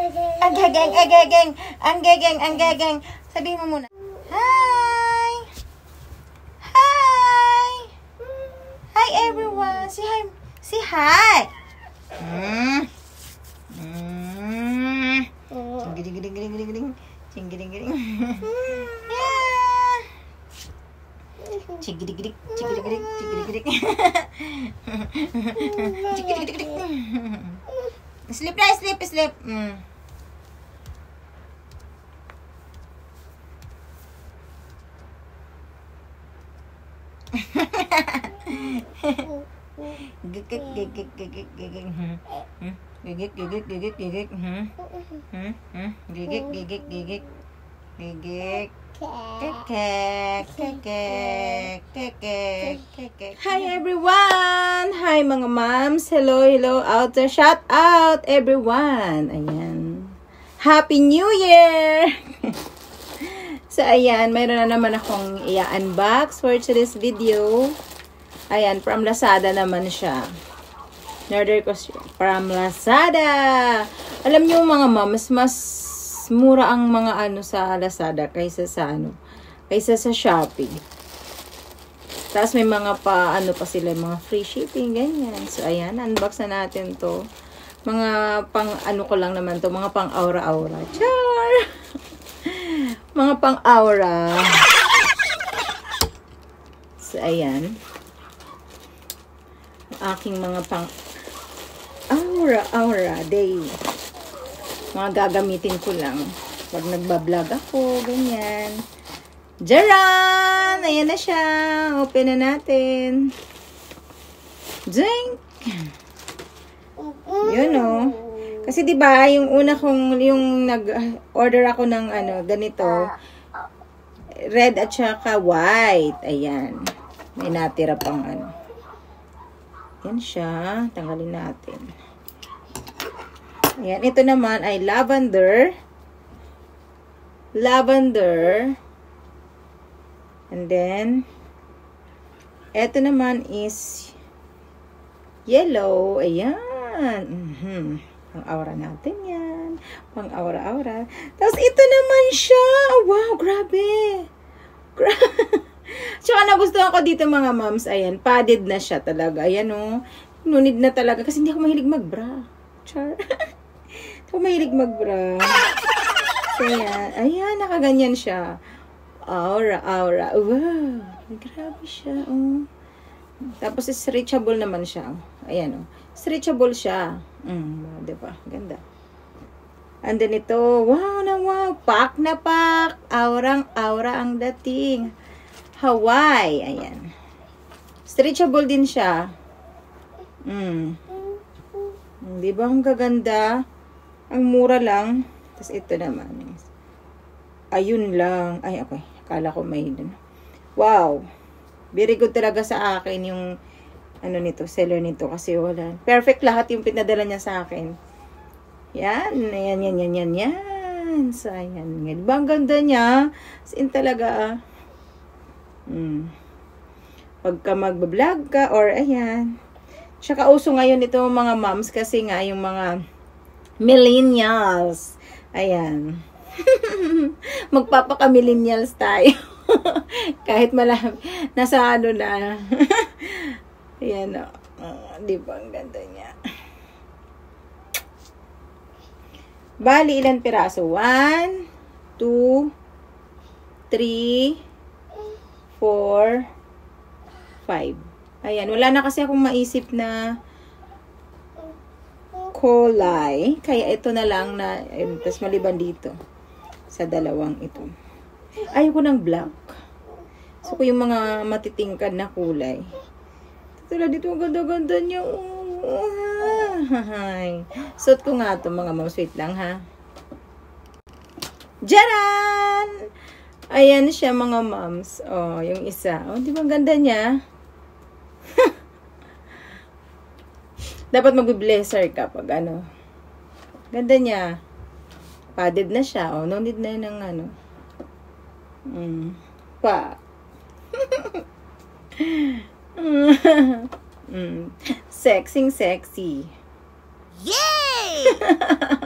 Ang gageng, ang gageng, ang gageng, ang gageng. Sabihin mo muna. Hi! Hi! Hi everyone! Say hi! Say hi! Ching-giling-giling-giling-giling. Ching-giling-giling. Yeah! Ching-giling-giling, ching-giling-giling, ching-giling-giling. Ching-giling-giling. Sleep na, sleep, sleep. Gigik, gigik, gigik, gigik. Gigik, gigik, gigik, gigik. Gigik, gigik, gigik. Gigik. Kekek, kekek, kekek, kekek. Hi everyone! Hi mga moms! Hello, hello out there. Shout out everyone! Ayan. Happy New Year! So ayan, mayroon na naman akong i-unbox for today's video. Ayan, from Lazada naman siya. Order ko siya from Lazada. Alam niyo mga moms, mas mura ang mga ano sa Lazada kaysa sa kaysa sa Shopee. Tapos may mga pa sila, mga free shipping ganyan. So ayan, unbox na natin 'to. Mga pang ko lang naman 'to, mga pang aura-aura. Char. Mga pang aura. So ayan. Aking mga pang aura day. Mga gagamitin ko lang pag nagbablog ako, ganyan. Jaran! Ayan na siya. Open na natin. Drink! Yun o. Kasi diba, yung una kong, yung nag-order ako ng ganito, red at saka white. Ayan. May natira pang Yan siya. Tanggalin natin. Ayan. Ito naman ay lavender. Lavender. And then, ito naman is yellow. Ayan. Pang-aura natin yan. Pang-aura-aura. Tapos, ito naman siya. Wow, grabe. Tsaka nagustuhan ko dito mga moms. Ayan, padded na siya talaga. Ayan o. Nunid na talaga. Kasi hindi ako mahilig mag-bra. Char. Hindi ako mahilig mag-bra. Kaya, ayan, nakaganyan siya. Aura. Wow. Grabe siya. Oh. Tapos, stretchable naman siya. Ayan o. Stretchable siya. Diba? Ganda. And then ito, wow na wow. Pak na pak. Aurang-aura ang dating. Hawaii. Ayan. Stretchable din siya. Diba ang gaganda? Ang mura lang. Tapos ito naman. Ayun lang. Ay, okay. Akala ko may wow. Very good talaga sa akin yung nito, seller nito. Kasi wala. Perfect lahat yung pinadala niya sa akin. Yan. Yan. So, ayan. Diba ang ganda niya? As in talaga, pagka magbablog ka, or ayan. Tsaka uso ngayon ito mga moms, kasi nga yung mga millennials. Ayan. Magpapaka-millennials tayo. Kahit nasa na. Ayan o. Di ba ang ganda niya? Bali, ilan piraso? 1, 2, 3, 4, 5. Ayan. Wala na kasi akong maisip na kulay. Kaya ito na lang na, tapos maliban dito. Sa dalawang ito. Ayoko ng black. So, ko yung mga matitingkad na kulay. Tala dito, ang ganda-ganda niya. Suot ko nga ito mga moms. Wait lang ha. Jaran! Ayan siya mga moms. Oh, yung isa. Oh, di ba ang ganda niya? Dapat mag-blazer ka pag Ganda niya. Padded na siya. Oh, no need na yun ng pa. Sexy. Yay!